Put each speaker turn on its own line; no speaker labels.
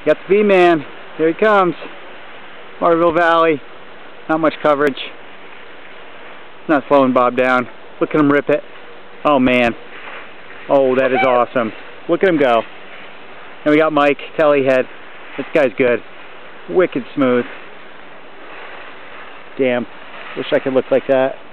Got the V-Man. Here he comes. Marville Valley. Not much coverage. Not slowing Bob down. Look at him rip it. Oh man. Oh, that is awesome. Look at him go. And we got Mike Tellyhead. This guy's good. Wicked smooth. Damn. Wish I could look like that.